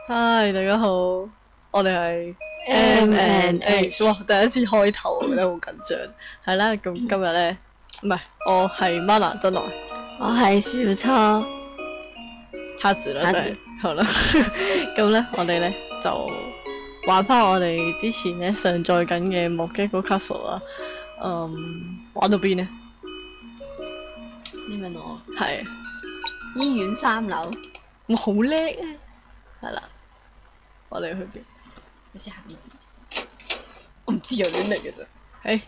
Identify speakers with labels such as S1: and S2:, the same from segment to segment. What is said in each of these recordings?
S1: 嗨，大家好，我哋係 M&H，哇，第一次開頭，我覺得好緊張。係啦，咁今日咧，唔係，我係 Mana 真來，
S2: 我係小初，
S1: 嚇死啦，真係，好啦，咁咧，我哋咧就玩翻我哋之前咧上載緊嘅莫基嗰 castle 啦。玩到邊呢？
S2: 你問我
S1: 係，
S2: 醫院3樓，
S1: 我好叻啊！係啦，我哋去邊？
S2: 好似下邊。
S1: 我唔知有啲咩嘅啫。誒，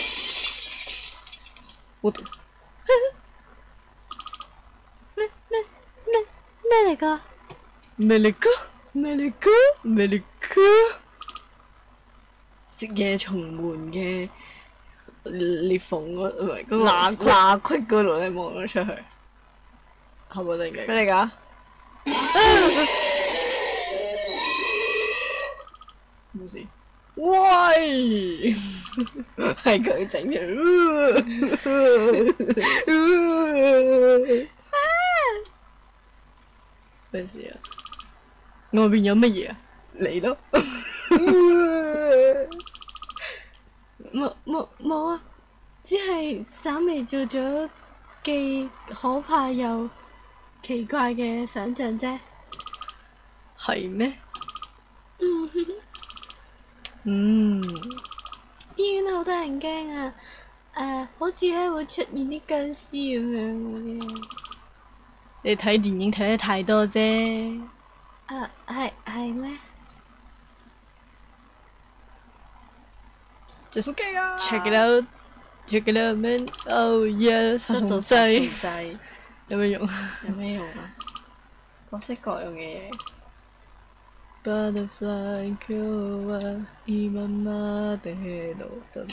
S1: 我讀
S2: 咩嚟㗎？
S1: 咩嚟㗎？咩嚟㗎？咩嚟㗎？隻夜蟲門嘅裂縫嗰唔係嗰個罅隙嗰度咧，望咗出去，係咪定嘅？
S2: 咩嚟㗎？
S1: 冇事。喂，係佢整嘅。咩事啊？外邊有乜嘢啊？嚟咯！冇啊，只係稍微做咗既可怕又奇怪嘅想像啫。係咩？嗯，醫院好多人驚啊！好似咧會出現啲僵屍咁樣嗰啲。你睇電影睇得太多啫。係咩？Just check it out, check it out, man. Oh yeah， 殺蟲劑有咩用？
S2: 有咩用啊？各式各樣嘅嘢。
S1: Butterfly 今日は今までの得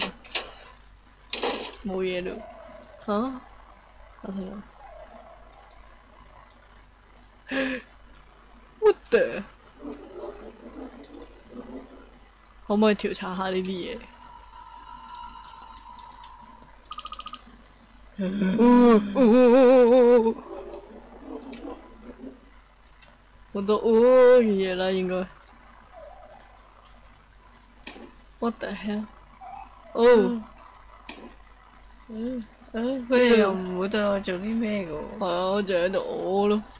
S1: 冇嘢咯。嚇？我睇下。What the？可唔可以調查下呢啲嘢？好多嘅嘢啦，應該。What the hell？哦，佢哋又唔會對我做啲咩嘅喎。係啊，我就喺度屙咯。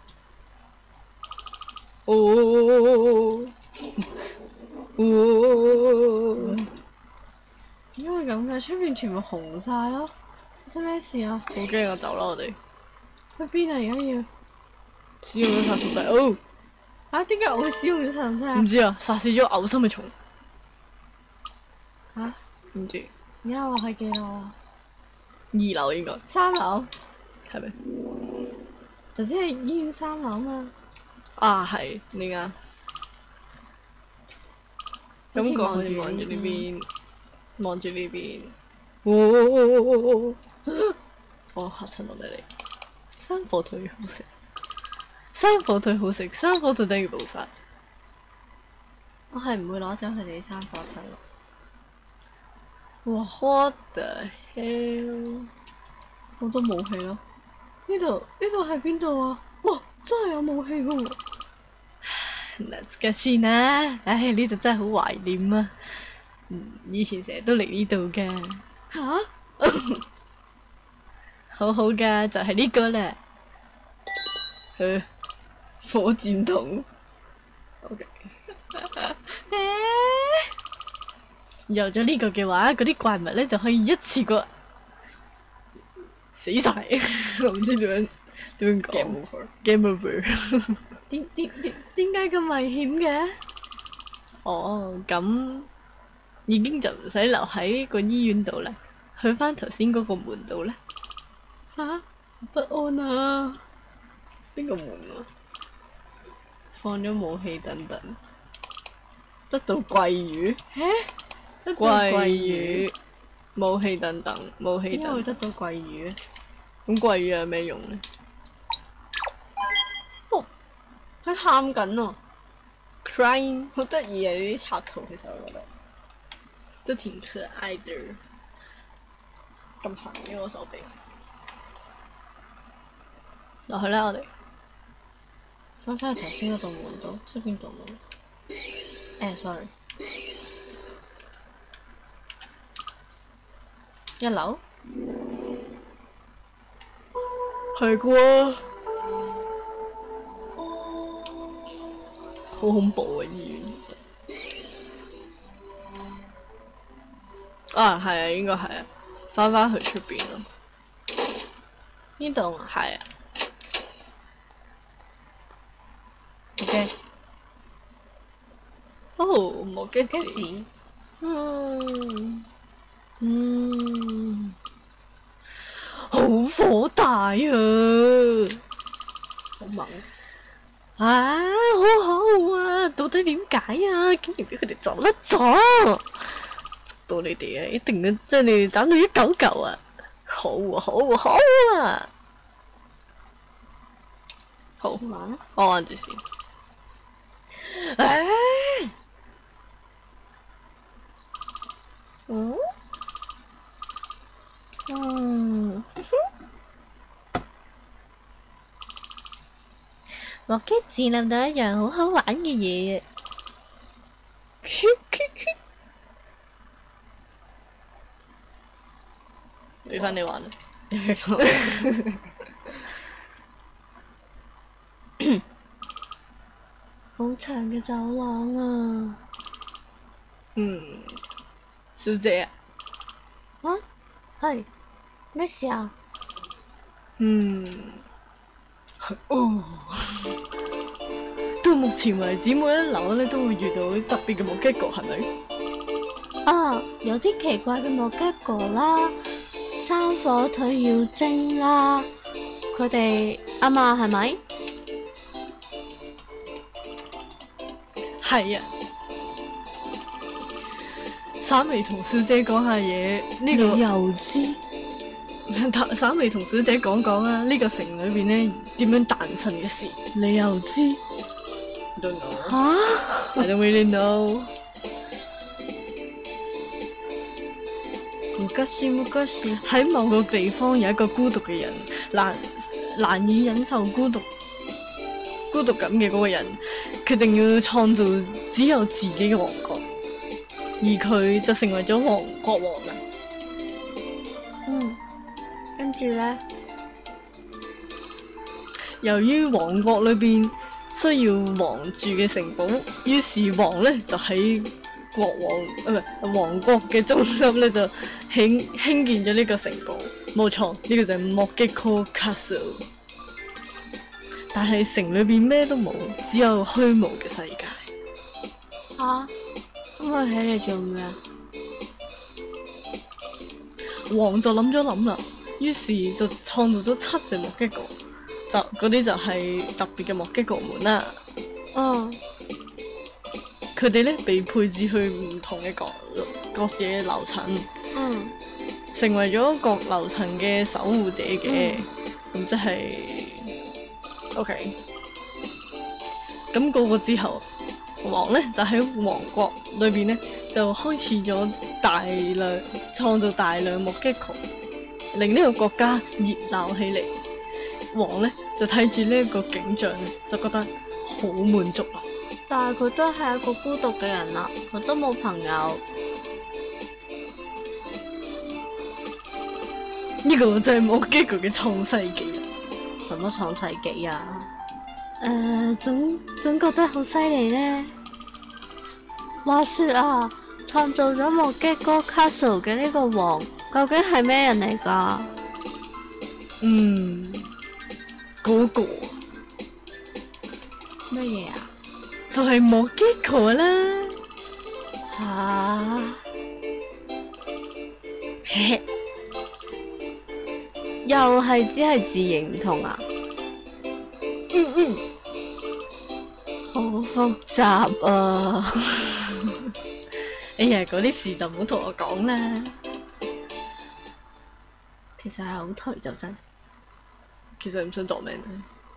S2: 點解咁嘅？出邊全部紅晒咯！發生咩事啊？
S1: 好驚啊！走啦，我哋。
S2: 去邊啊？而家要
S1: 使用咗殺蟲劑。哦！
S2: 啊？點解我會使用咗殺蟲劑啊？
S1: 唔知啊，殺死咗嘔心嘅蟲。
S2: 嚇？
S1: 唔知。
S2: 而家我係幾樓啊
S1: 2樓應該。
S2: 3樓。
S1: 係咪？
S2: 就只係醫院3樓嘛。
S1: 啊，係，你啱。咁講你望住呢邊，望住呢邊。我嚇親我哋。生火腿好食，生火腿好食，生火腿等於暴殺。
S2: 我係唔會攞走佢哋啲生火腿咯。
S1: 哇 ！What the hell？
S2: 好多武器咯！呢度係邊度啊？哇！真係有武器嘅喎。
S1: Let's get in 啦！唉，呢度真係好懷念啊！以前成日都嚟呢度㗎。
S2: 嚇？
S1: 好好㗎，就係呢個啦。火箭筒。OK。有咗呢個嘅話，嗰啲怪物咧就可以一次過死晒。我唔知點樣講。Game over。
S2: 點解咁危險嘅？
S1: 哦，咁已經就唔使留喺個醫院度啦，去返頭先嗰個門度啦。
S2: 嚇？
S1: 不安啊！邊個門啊？放咗武器等等，得到桂魚。桂魚、武器等等，武器等等。
S2: 點解會得到桂魚咧？
S1: 咁桂魚有咩用咧？
S2: 哦，佢喊緊啊
S1: ！Crying，
S2: 好得意啊！呢啲插圖其實我覺得
S1: 都挺可愛的。咁痕嘅我手臂。落去啦，我哋。
S2: 翻返去頭先嗰道門度，即係邊度門？sorry，一樓
S1: 係啩？好恐怖啊！醫院啊，係啊，應該係啊，翻去出邊咯。
S2: 呢度啊？
S1: 係啊。
S2: OK。
S1: 哦，冇機子。好火大啊！
S2: 好猛。
S1: 啊，好好啊！到底點解啊？竟然俾佢哋走甩咗！捉到你哋啊！一定要將你哋斬到一嚿嚿啊！好啊，好啊，好啊！好，
S2: 玩啊！
S1: 我玩住先。唉，落機智諗到一樣好好玩嘅嘢。俾翻你玩啦。
S2: 好長嘅走廊啊！
S1: 小姐啊。
S2: 啊？係咩事啊？
S1: 哦。到目前為止，每一樓咧都會遇到特別嘅目擊角，係咪？
S2: 啊，有啲奇怪嘅目擊角啦，生火腿妖精啦，佢哋啱嘛係咪？
S1: 係啊。稍微同小姐講下嘢，呢個
S2: 你又知？
S1: 稍微同小姐講講啊，呢個城裏邊咧點樣誕生嘅事。
S2: 你又知
S1: ？Don't know。
S2: 嚇
S1: I don't really know。
S2: 昔
S1: 喺某個地方有一個孤獨嘅人，難以忍受孤獨感嘅嗰個人，決定要創造只有自己嘅王國，而佢就成為咗國王啦。
S2: 跟住咧，
S1: 由於王國裏邊需要王住嘅城堡，於是王咧就喺王國嘅中心咧就興建咗呢個城堡。冇錯，呢個就係 Mogeko Castle。但係城裏邊咩都冇，只有虛無嘅世界。
S2: 嚇，咁佢起嚟做咩啊？
S1: 王就諗咗諗啦，於是就創造咗7隻目擊角，嗰啲就係特別嘅目擊角門啦。佢哋咧被配置去唔同嘅各自嘅樓層，成為咗各樓層嘅守護者嘅。咁即係 OK。咁嗰個之後，王咧就喺王國裏邊咧就開始咗創造大量目擊角，令呢個國家熱鬧起嚟。王咧就睇住呢一個景象，就覺得好滿足啦。
S2: 但係佢都係一個孤獨嘅人啦，佢都冇朋友。
S1: 呢個就係目擊角嘅創世紀啦。
S2: 什麼創世紀啊？總覺得好犀利呢。話說啊，創造咗目擊角 Castle 嘅呢個王，究竟係咩人嚟㗎？
S1: 嗰個
S2: 咩嘢啊？
S1: 就係目擊角啦。
S2: 又係只係字形唔同啊？好複雜啊！
S1: 哎呀，嗰啲事就唔好同我講啦。
S2: 其實係好頹就真。
S1: 其實唔想作命啫。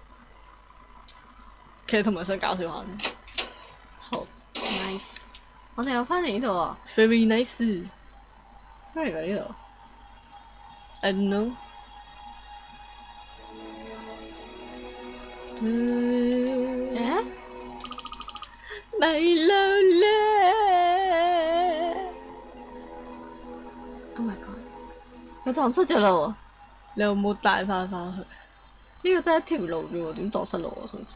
S1: 其實同埋想搞笑下啫。
S2: 好 nice。我哋又翻嚟呢度啊
S1: Very nice。
S2: 咩嚟㗎呢度？
S1: I don't know。 咪路啦
S2: ！Oh my god！佢蕩失咗路喎，
S1: 你有冇帶翻返去？
S2: 呢個得一條路啫喎，點蕩失路啊？甚至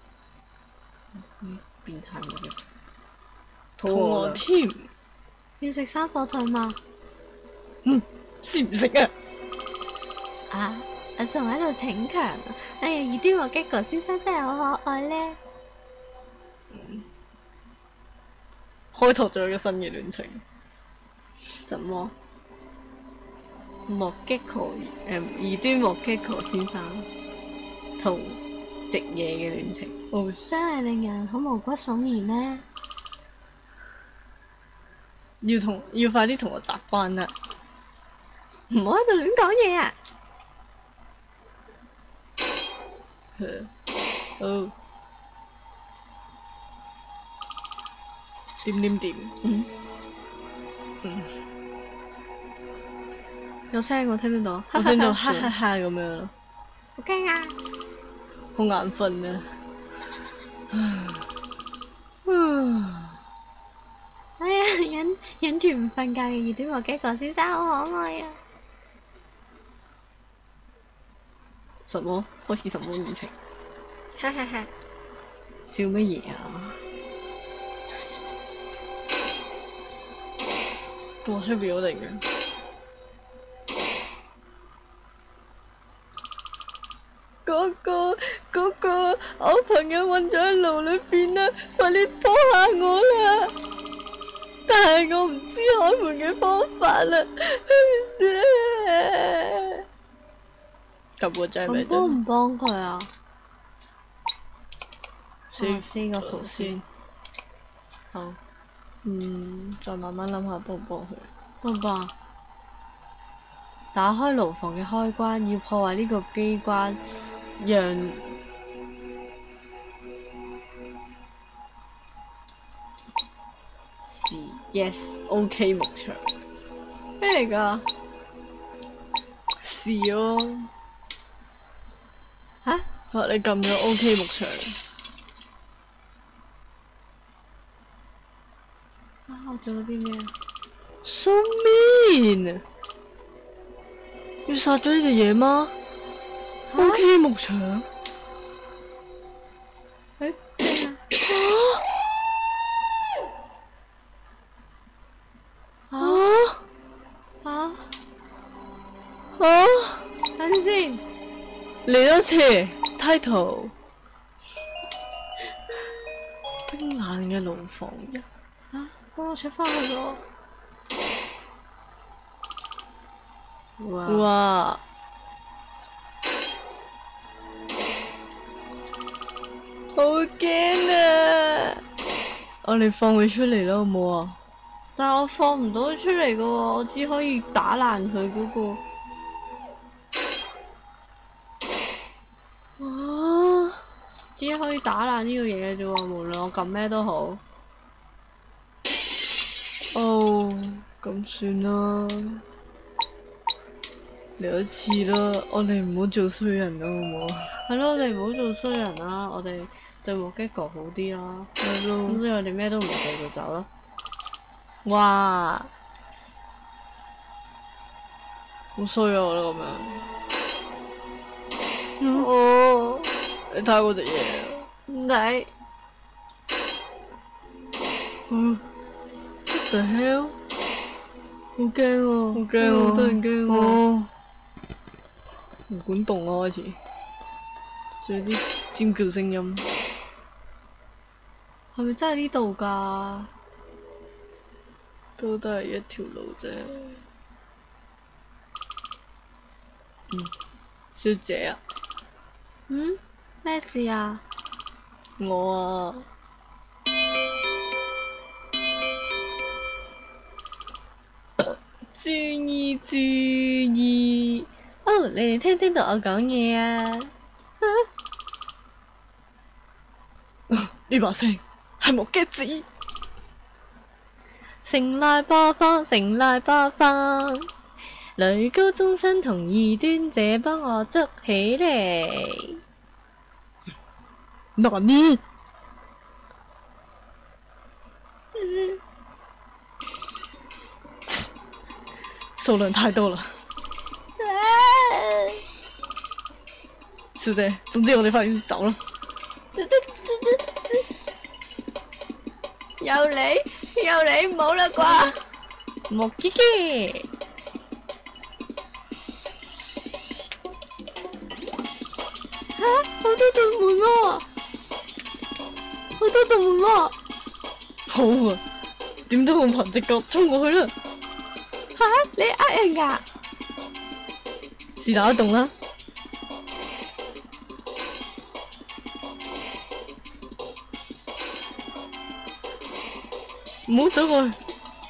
S2: 變態嘅，
S1: 肚餓添，
S2: 要食生火腿嘛？
S1: 食唔食啊？
S2: 啊！我仲喺度逞強啊！哎呀，二端和激哥先生真係好可愛咧。
S1: 開拓咗一個新嘅戀情。
S2: 什麼？莫激哥二端莫激哥先生同直野嘅戀情，真係令人好毛骨悚然呢。
S1: 要快啲同我習慣啦！
S2: 唔好喺度亂講嘢啊！
S1: 好。點？
S2: 有聲我聽得到，
S1: 我聽到哈哈哈咁樣咯。
S2: 好驚啊！
S1: 好眼瞓啊！
S2: 哎呀，忍住唔瞓覺嘅二端和激哥先生好可愛啊！
S1: 什麼？開始什麼戀情？
S2: 哈哈哈！
S1: 笑乜嘢啊？哇！出邊好定嘅。嗰個，我朋友困咗喺牢裏邊啦，快啲幫下我啦！但係我唔知開門嘅方法啦。咁我真係咪
S2: 咁幫唔幫佢啊？
S1: 先個圖先。
S2: 好。
S1: 再慢慢諗下幫唔幫佢。
S2: 幫唔幫？打開牢房嘅開關，要破壞呢個機關，讓
S1: Yes，OK 牧場。咩嚟㗎？是咯。
S2: 嚇？
S1: 你撳咗 OK 牧場。
S2: 我做咗啲咩
S1: ？So mean！要殺咗呢隻嘢嗎？OK 牧場。
S2: 等陣先，
S1: 嚟多次 title。冰冷嘅牢房一。
S2: 幫我出返去咯。
S1: 哇！好驚啊！我哋放佢出嚟啦，好唔好啊？
S2: 但係我放唔到佢出嚟嘅喎，我只可以打爛佢嗰個。只可以打爛呢個嘢嘅啫喎，無論我撳咩都好。
S1: 咁算啦，嚟多次啦，我哋唔好做衰人啦，好唔好？
S2: 係咯，我哋唔好做衰人啦，我哋對莫激哥好啲啦。
S1: 係咯。
S2: 咁所以我哋咩都唔做就走啦。
S1: 哇！好衰啊！我覺得咁樣。你睇下嗰隻嘢。
S2: 唔睇。
S1: What the hell？好驚喎！
S2: 好驚喎！好多人驚喎！
S1: 唔管動啊開始，仲有啲尖叫聲音。
S2: 係咪真係呢度㗎？
S1: 都係一條路啫。小姐啊。
S2: 咩事啊？
S1: 我啊。注意！你哋聽到我講嘢啊？呢把聲係莫激子。
S2: 城內播放，女高中生同二端姐幫我捉起嚟。
S1: 何數量太多啦。小姐，總之我哋快啲走啦。
S2: 又嚟，冇啦啩？
S1: 莫基基，
S2: 好多道門喎，好多道門喎。
S1: 好啊，點都咁憑直覺衝過去啦。
S2: 你呃人㗎？
S1: 是哪一棟啦？唔好走過去。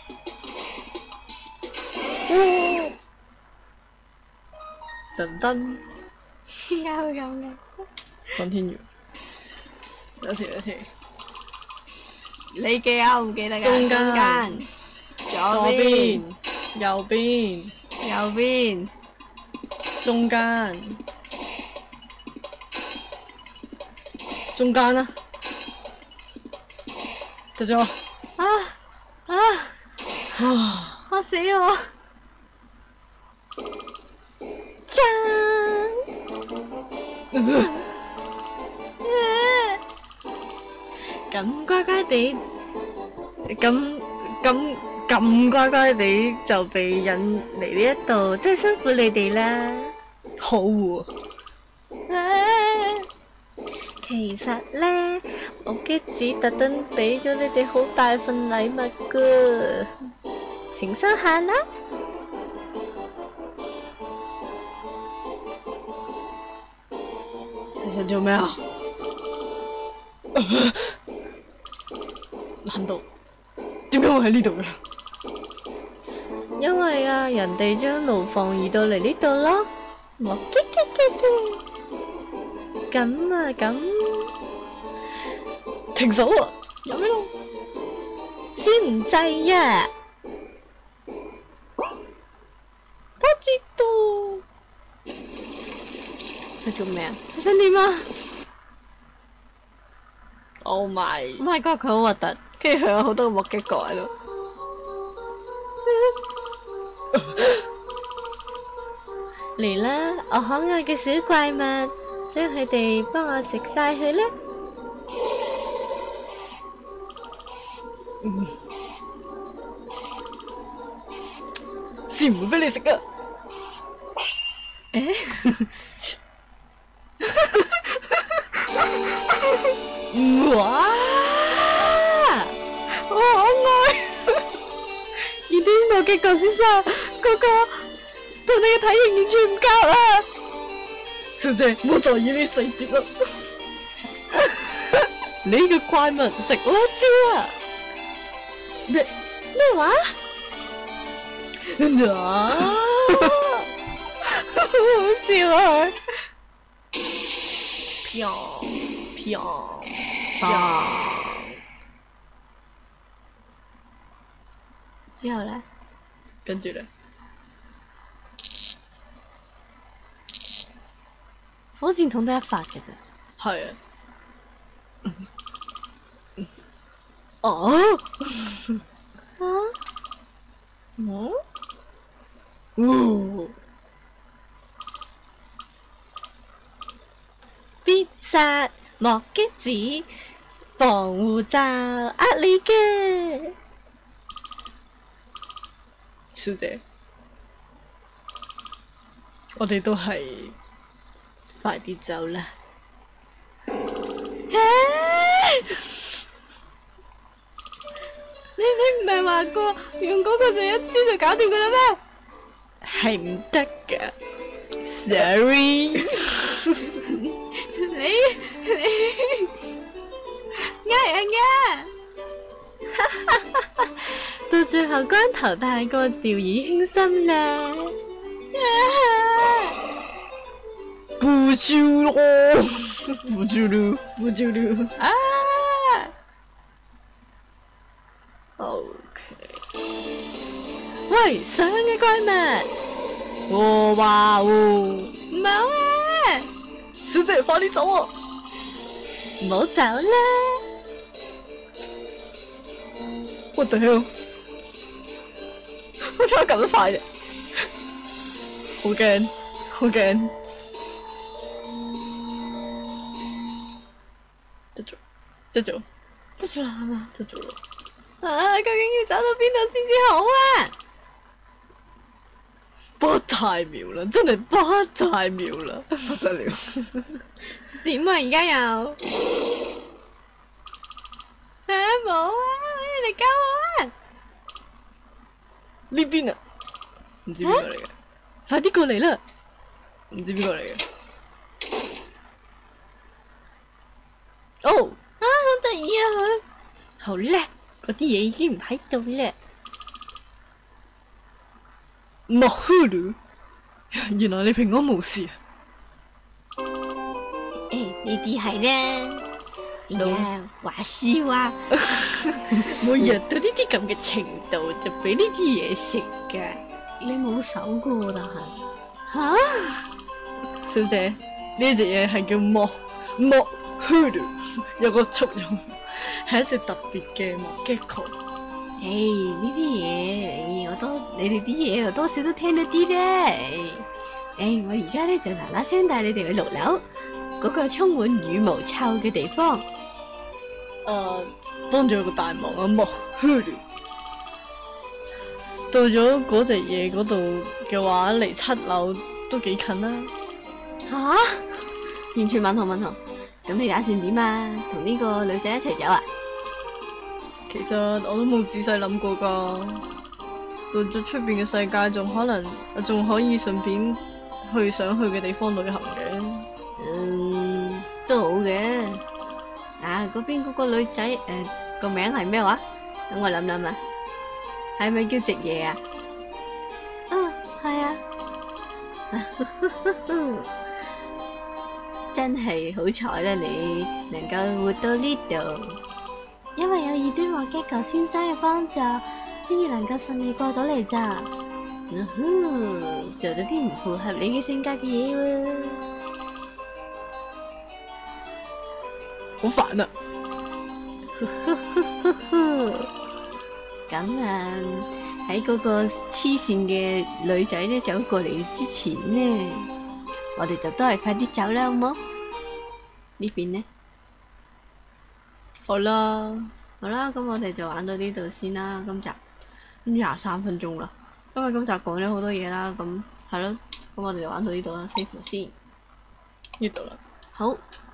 S1: 噔噔，
S2: 點解會咁嘅？
S1: 講天元，有時，
S2: 你記啊？唔記得㗎？
S1: 中間
S2: 左
S1: 左邊，右邊，
S2: 右邊，
S1: 中間，中間啦，就咗。
S2: 嚇死我！
S1: 張，咁乖乖地，咁乖乖地就被引嚟呢一度，真係辛苦你哋啦。好喎。其實咧，我機子特登俾咗你哋好大份禮物噶，請收下啦。你想做咩啊？難道點解會喺呢度嘅？因為啊，人哋將牢房移到嚟呢度咯。我激。咁啊咁，停手啊！有咩咯？先唔制啊！我知道。
S2: 佢做咩啊？
S1: 你想點啊 ？Oh my！
S2: My God，佢好核突，跟住佢有好多個目擊角喺度。
S1: 嚟啦，我可愛嘅小怪物，將佢哋幫我食晒佢啦。先唔會俾你食啊！哇！好可愛！而啲目擊角先生嗰個同你嘅體型完全唔夾啊！小姐，唔好在意呢啲細節啦。你個怪物食辣椒啊！咩話？好好笑啊！飄
S2: 之後咧，
S1: 跟住咧，
S2: 火箭筒得一發嘅啫。
S1: 係啊。哦。必殺莫擊子防護罩呃你嘅，小姐，我哋都係快啲走啦。
S2: 你唔係話過用嗰個就一招就搞掂噶啦咩？
S1: 係唔得噶 ，sorry。
S2: 你呃人嘅，
S1: 到最後關頭太過掉以輕心啦。不招咯，不招咯，不招咯。啊！OK。喂，上嘅怪物，我話喎，
S2: 唔好啊！
S1: 小姐快啲走啊！唔好走啦！What the hell？我點解咁快嘅？ 好驚，好驚。得咗，得咗，
S2: 得咗啦，係嘛？
S1: 得咗啦！
S2: 啊，究竟要走到邊度先至好啊？
S1: 不太妙啦，真係不太妙啦，不得了！
S2: 點啊？而家又冇啊！你救我啊！
S1: 呢邊啊，唔知邊個嚟嘅，快啲過嚟啦！唔知邊個嚟嘅。哦，
S2: 啊，好得意啊佢！
S1: 好叻，嗰啲嘢已經唔喺度啦。莫呼嚕，原來你平安無事啊！
S2: 呢啲係啦。哎呀，話事話，
S1: 冇弱到呢啲咁嘅程度，就俾呢啲嘢食㗎。
S2: 你冇手噶喎，但係
S1: 小姐，呢隻嘢係叫莫呼嚕，有個俗用，係一隻特別嘅莫吉球。
S2: 呢啲嘢，你哋啲嘢我多少都聽得啲咧。我而家咧就嗱嗱聲帶你哋去6樓嗰個充滿羽毛臭嘅地方。
S1: 幫咗個大忙啊！莫呼嚕，到咗嗰隻嘢嗰度嘅話，離7樓都幾近啦。
S2: 完全問號問號。咁你打算點啊？同呢個女仔一齊走啊？
S1: 其實我都冇仔細諗過噶，到咗出邊嘅世界，仲可以順便去想去嘅地方旅行嘅。
S2: 都好嘅。嗰邊嗰個女仔個名係咩話？等我諗諗啊，係咪叫直爺啊？係啊。真係好彩啦，你能夠活到呢度，因為有異端莫吉球先生嘅幫助，先至能夠順利過到嚟咋。做咗啲唔符合你嘅性格嘅嘢喎。
S1: 好煩啊！
S2: 咁喺嗰個黐線嘅女仔咧走過嚟之前呢，我哋就都係快啲走啦，好冇？呢邊呢？
S1: 好啦，
S2: 咁我哋就玩到呢度先啦。今集23分鐘啦，因為今集講咗好多嘢啦，咁係咯，咁我哋就玩到呢度啦，save 先。
S1: 呢度啦。
S2: 好。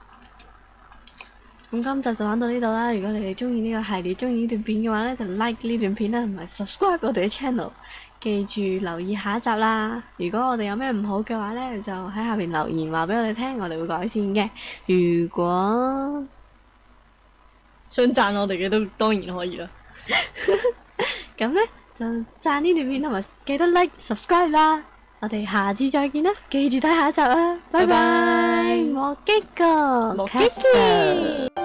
S2: 咁今集就玩到呢度啦。如果你哋中意呢個系列，中意呢段片嘅話咧，就 like 呢段片啦，同埋 subscribe 我哋嘅 channel。記住留意下一集啦。如果我哋有咩唔好嘅話咧，就喺下邊留言話俾我哋聽，我哋會改善嘅。如果
S1: 想讚我哋嘅都當然可以啦。
S2: 咁咧就讚呢段片同埋記得 like subscribe 啦。我哋下次再見啦，記住睇下一集啊！拜拜，莫吉哥，
S1: 莫吉哥。